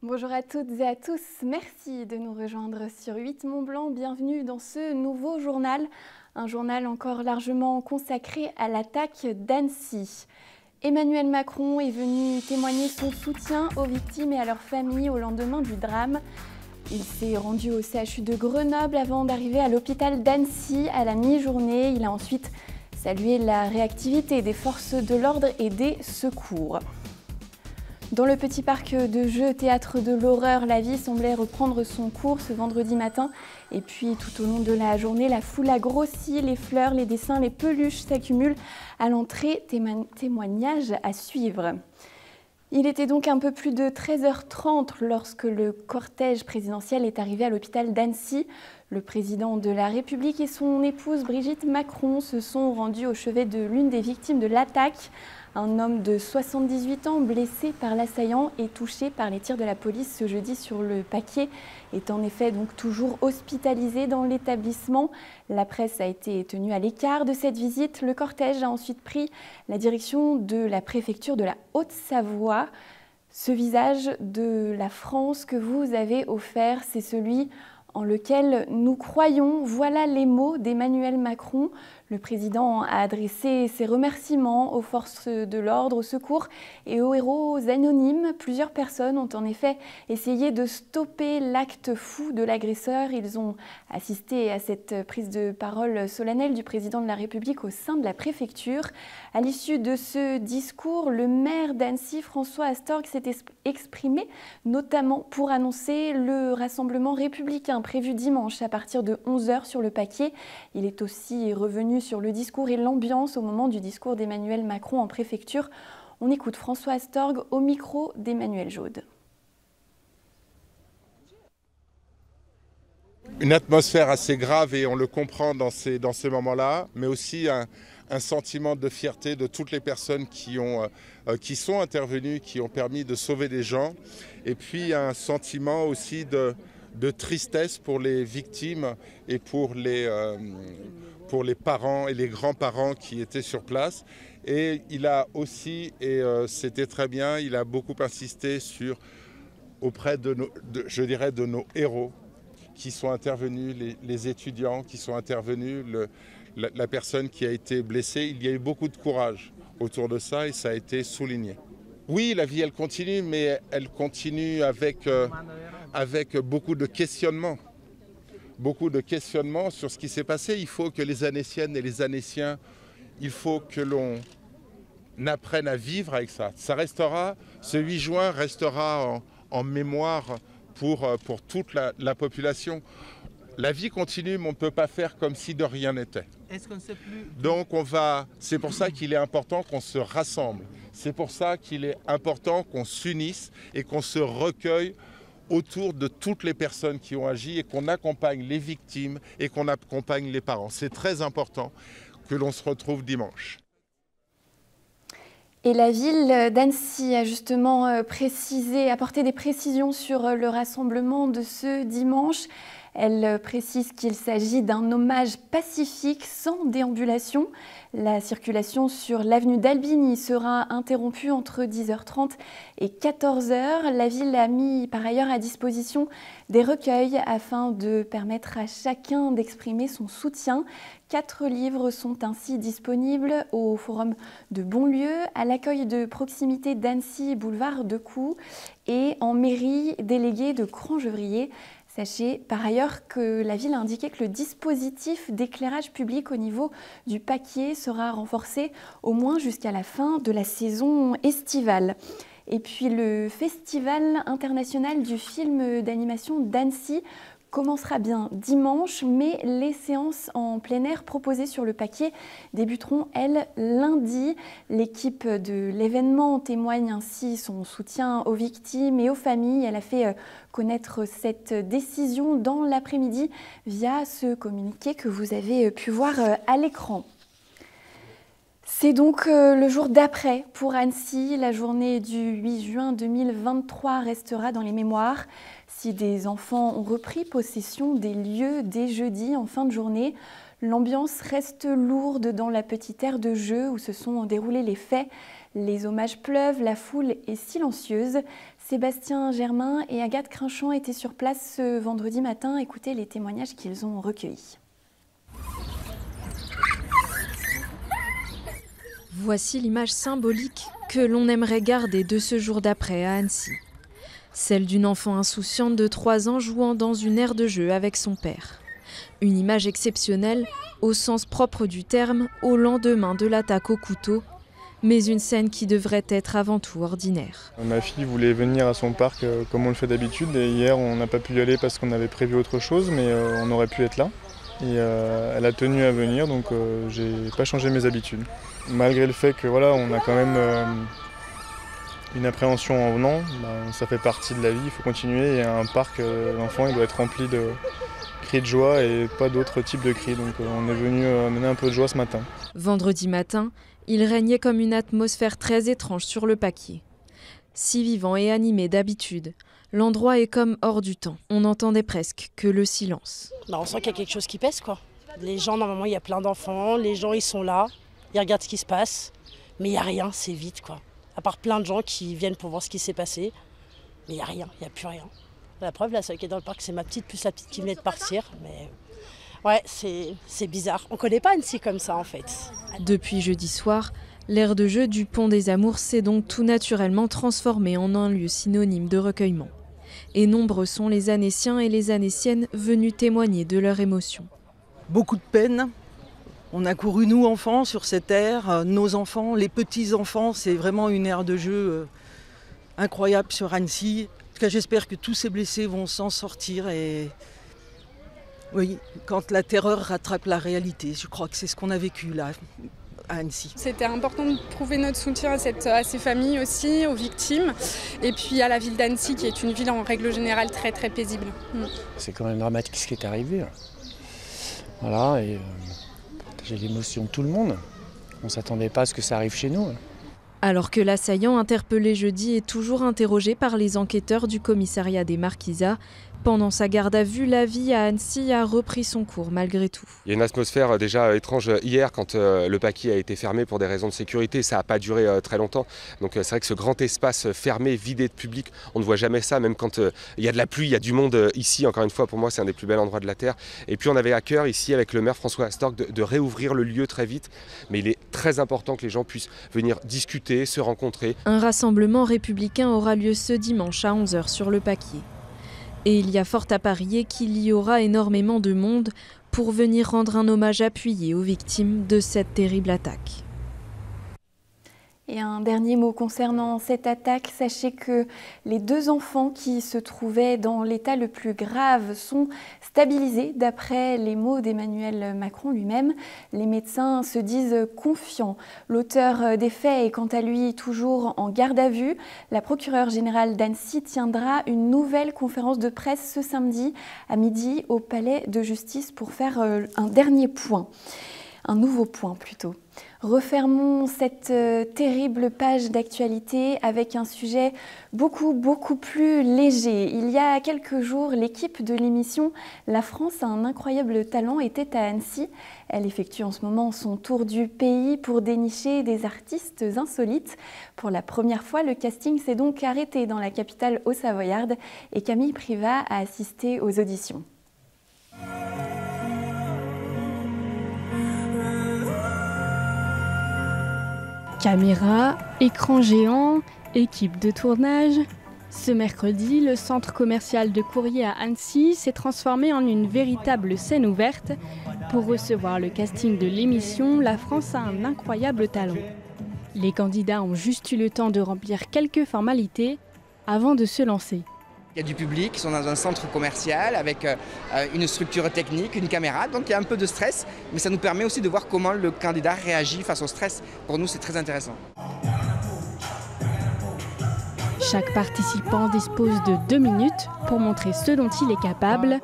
Bonjour à toutes et à tous, merci de nous rejoindre sur 8 Mont Blanc. Bienvenue dans ce nouveau journal, un journal encore largement consacré à l'attaque d'Annecy. Emmanuel Macron est venu témoigner son soutien aux victimes et à leurs familles au lendemain du drame. Il s'est rendu au CHU de Grenoble avant d'arriver à l'hôpital d'Annecy à la mi-journée. Il a ensuite salué la réactivité des forces de l'ordre et des secours. Dans le petit parc de jeux Théâtre de l'Horreur, la vie semblait reprendre son cours ce vendredi matin. Et puis tout au long de la journée, la foule a grossi, les fleurs, les dessins, les peluches s'accumulent. À l'entrée, témoignages à suivre. Il était donc un peu plus de 13h30 lorsque le cortège présidentiel est arrivé à l'hôpital d'Annecy. Le président de la République et son épouse Brigitte Macron se sont rendus au chevet de l'une des victimes de l'attaque. Un homme de 78 ans blessé par l'assaillant et touché par les tirs de la police ce jeudi sur le Paquier est en effet donc toujours hospitalisé dans l'établissement. La presse a été tenue à l'écart de cette visite. Le cortège a ensuite pris la direction de la préfecture de la Haute-Savoie. Ce visage de la France que vous avez offert, c'est celui en lequel nous croyons. Voilà les mots d'Emmanuel Macron. Le président a adressé ses remerciements aux forces de l'ordre, au secours et aux héros anonymes. Plusieurs personnes ont en effet essayé de stopper l'acte fou de l'agresseur. Ils ont assisté à cette prise de parole solennelle du président de la République au sein de la préfecture. À l'issue de ce discours, le maire d'Annecy, François Astorg, s'est exprimé, notamment pour annoncer le rassemblement républicain prévu dimanche à partir de 11h sur le Paquier. Il est aussi revenu sur le discours et l'ambiance au moment du discours d'Emmanuel Macron en préfecture. On écoute François Astorg au micro d'Emmanuel Jaude. Une atmosphère assez grave et on le comprend dans ces moments-là, mais aussi un sentiment de fierté de toutes les personnes qui sont intervenues, qui ont permis de sauver des gens, et puis un sentiment aussi de tristesse pour les victimes et pour les parents et les grands-parents qui étaient sur place. Et il a aussi, et c'était très bien, il a beaucoup insisté auprès de nos héros qui sont intervenus, les étudiants qui sont intervenus, la personne qui a été blessée. Il y a eu beaucoup de courage autour de ça et ça a été souligné. Oui, la vie, elle continue, mais elle continue avec beaucoup de questionnements. Beaucoup de questionnements sur ce qui s'est passé. Il faut que les Annéciennes et les Annéciens, il faut que l'on apprenne à vivre avec ça. Ce 8 juin restera en mémoire pour toute la population. La vie continue, mais on ne peut pas faire comme si de rien n'était. Est-ce qu'on ne sait plus? Donc c'est pour ça qu'il est important qu'on se rassemble. C'est pour ça qu'il est important qu'on s'unisse et qu'on se recueille autour de toutes les personnes qui ont agi et qu'on accompagne les victimes et qu'on accompagne les parents. C'est très important que l'on se retrouve dimanche. Et la ville d'Annecy a justement apporté des précisions sur le rassemblement de ce dimanche. Elle précise qu'il s'agit d'un hommage pacifique sans déambulation. La circulation sur l'avenue d'Albigny sera interrompue entre 10h30 et 14h. La ville a mis par ailleurs à disposition des recueils afin de permettre à chacun d'exprimer son soutien. 4 livres sont ainsi disponibles au forum de Bonlieu, à l'accueil de proximité d'Annecy, boulevard de Coux, et en mairie déléguée de Crangevrier. Sachez par ailleurs que la ville a indiqué que le dispositif d'éclairage public au niveau du Paquier sera renforcé au moins jusqu'à la fin de la saison estivale. Et puis le Festival international du film d'animation d'Annecy commencera bien dimanche, mais les séances en plein air proposées sur le Paquier débuteront, elles, lundi. L'équipe de l'événement témoigne ainsi son soutien aux victimes et aux familles. Elle a fait connaître cette décision dans l'après-midi via ce communiqué que vous avez pu voir à l'écran. C'est donc le jour d'après pour Annecy. La journée du 8 juin 2023 restera dans les mémoires. Si des enfants ont repris possession des lieux dès jeudi en fin de journée, l'ambiance reste lourde dans la petite aire de jeu où se sont déroulés les faits. Les hommages pleuvent, la foule est silencieuse. Sébastien Germain et Agathe Crinchamp étaient sur place ce vendredi matin. Écoutez les témoignages qu'ils ont recueillis. Voici l'image symbolique que l'on aimerait garder de ce jour d'après à Annecy. Celle d'une enfant insouciante de 3 ans jouant dans une aire de jeu avec son père. Une image exceptionnelle, au sens propre du terme, au lendemain de l'attaque au couteau, mais une scène qui devrait être avant tout ordinaire. Ma fille voulait venir à son parc comme on le fait d'habitude, et hier on n'a pas pu y aller parce qu'on avait prévu autre chose, mais on aurait pu être là. Et elle a tenu à venir, donc j'ai pas changé mes habitudes. Malgré le fait que voilà, on a quand même une appréhension en venant, ça fait partie de la vie, il faut continuer. Et un parc d'enfants, il doit être rempli de cris de joie et pas d'autres types de cris. Donc on est venu amener un peu de joie ce matin. Vendredi matin, il régnait comme une atmosphère très étrange sur le Paquier. Si vivant et animé d'habitude, l'endroit est comme hors du temps. On n'entendait presque que le silence. On sent qu'il y a quelque chose qui pèse, quoi. Les gens, normalement, il y a plein d'enfants, les gens, ils sont là, ils regardent ce qui se passe, mais il n'y a rien, c'est vide, quoi. À part plein de gens qui viennent pour voir ce qui s'est passé, mais il n'y a rien, il n'y a plus rien. La preuve, là, celle qui est dans le parc, c'est ma petite, plus la petite qui venait de partir, mais ouais, c'est bizarre. On ne connaît pas Annecy comme ça, en fait. Depuis jeudi soir, l'aire de jeu du Pont des Amours s'est donc tout naturellement transformée en un lieu synonyme de recueillement. Et nombreux sont les Annéciens et les Annéciennes venus témoigner de leur émotion. Beaucoup de peine. On a couru, nous, enfants, sur cette aire. Nos enfants, les petits-enfants, c'est vraiment une aire de jeu incroyable sur Annecy. En tout cas, j'espère que tous ces blessés vont s'en sortir. Et oui, quand la terreur rattrape la réalité, je crois que c'est ce qu'on a vécu là. À Annecy. C'était important de prouver notre soutien à ces familles aussi, aux victimes, et puis à la ville d'Annecy qui est une ville en règle générale très très paisible. C'est quand même dramatique ce qui est arrivé. Voilà, et j'ai l'émotion de tout le monde. On ne s'attendait pas à ce que ça arrive chez nous. Alors que l'assaillant interpellé jeudi est toujours interrogé par les enquêteurs du commissariat des Marquisats, pendant sa garde à vue, la vie à Annecy a repris son cours malgré tout. Il y a une atmosphère déjà étrange hier quand le Paquier a été fermé pour des raisons de sécurité. Ça n'a pas duré très longtemps. Donc c'est vrai que ce grand espace fermé, vidé de public, on ne voit jamais ça. Même quand il y a de la pluie, il y a du monde ici. Encore une fois, pour moi, c'est un des plus bels endroits de la Terre. Et puis on avait à cœur ici avec le maire François Storck de réouvrir le lieu très vite. Mais il est très important que les gens puissent venir discuter, se rencontrer. Un rassemblement républicain aura lieu ce dimanche à 11h sur le Paquier. Et il y a fort à parier qu'il y aura énormément de monde pour venir rendre un hommage appuyé aux victimes de cette terrible attaque. Et un dernier mot concernant cette attaque, sachez que les 2 enfants qui se trouvaient dans l'état le plus grave sont stabilisés d'après les mots d'Emmanuel Macron lui-même. Les médecins se disent confiants. L'auteur des faits est quant à lui toujours en garde à vue. La procureure générale d'Annecy tiendra une nouvelle conférence de presse ce samedi à midi au palais de justice pour faire un dernier point. Un nouveau point plutôt. Refermons cette terrible page d'actualité avec un sujet beaucoup plus léger. Il y a quelques jours, l'équipe de l'émission La France a un incroyable talent était à Annecy. Elle effectue en ce moment son tour du pays pour dénicher des artistes insolites. Pour la première fois, le casting s'est donc arrêté dans la capitale haut-savoyarde et Camille Privat a assisté aux auditions. Caméra, écran géant, équipe de tournage. Ce mercredi, le centre commercial de Courrier à Annecy s'est transformé en une véritable scène ouverte pour recevoir le casting de l'émission La France a un incroyable talent. Les candidats ont juste eu le temps de remplir quelques formalités avant de se lancer. Il y a du public, ils sont dans un centre commercial avec une structure technique, une caméra, donc il y a un peu de stress, mais ça nous permet aussi de voir comment le candidat réagit face au stress. Pour nous, c'est très intéressant. Chaque participant dispose de 2 minutes pour montrer ce dont il est capable,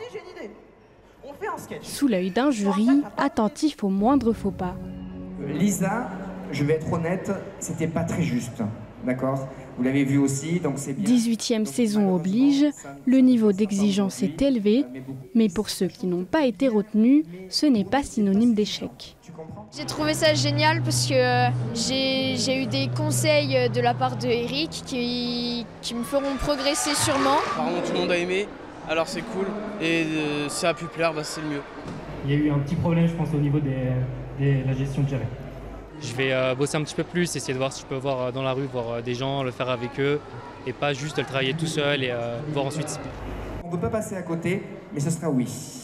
sous l'œil d'un jury attentif au moindre faux pas. Lisa, je vais être honnête, c'était pas très juste, d'accord ? Vous l'avez vu aussi, donc c'est bien. 18e saison oblige, le niveau d'exigence est élevé, mais pour ceux qui n'ont pas été retenus, ce n'est pas synonyme d'échec. J'ai trouvé ça génial parce que j'ai eu des conseils de la part de Eric qui me feront progresser sûrement. Apparemment tout le monde a aimé, alors c'est cool, et si ça a pu plaire, c'est le mieux. Il y a eu un petit problème, je pense, au niveau de la gestion de Jerry. Je vais bosser un petit peu plus, essayer de voir si je peux voir dans la rue, voir des gens, le faire avec eux, et pas juste le travailler tout seul et voir ensuite. On ne peut pas passer à côté, mais ce sera oui.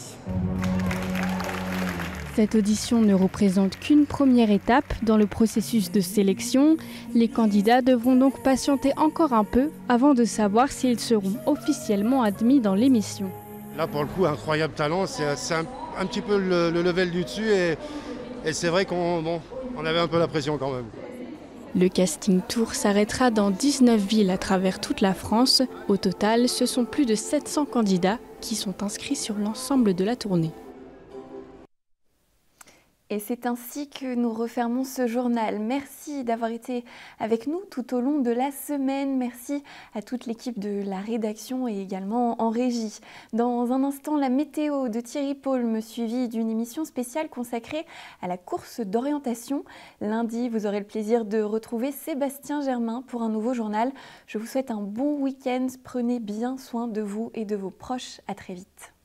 Cette audition ne représente qu'une première étape dans le processus de sélection. Les candidats devront donc patienter encore un peu avant de savoir s'ils seront officiellement admis dans l'émission. Là, pour le coup, incroyable talent, c'est un petit peu le level du dessus et c'est vrai qu'on avait un peu la pression quand même. Le casting tour s'arrêtera dans 19 villes à travers toute la France. Au total, ce sont plus de 700 candidats qui sont inscrits sur l'ensemble de la tournée. Et c'est ainsi que nous refermons ce journal. Merci d'avoir été avec nous tout au long de la semaine. Merci à toute l'équipe de la rédaction et également en régie. Dans un instant, la météo de Thierry Paul, suivie d'une émission spéciale consacrée à la course d'orientation. Lundi, vous aurez le plaisir de retrouver Sébastien Germain pour un nouveau journal. Je vous souhaite un bon week-end. Prenez bien soin de vous et de vos proches. À très vite.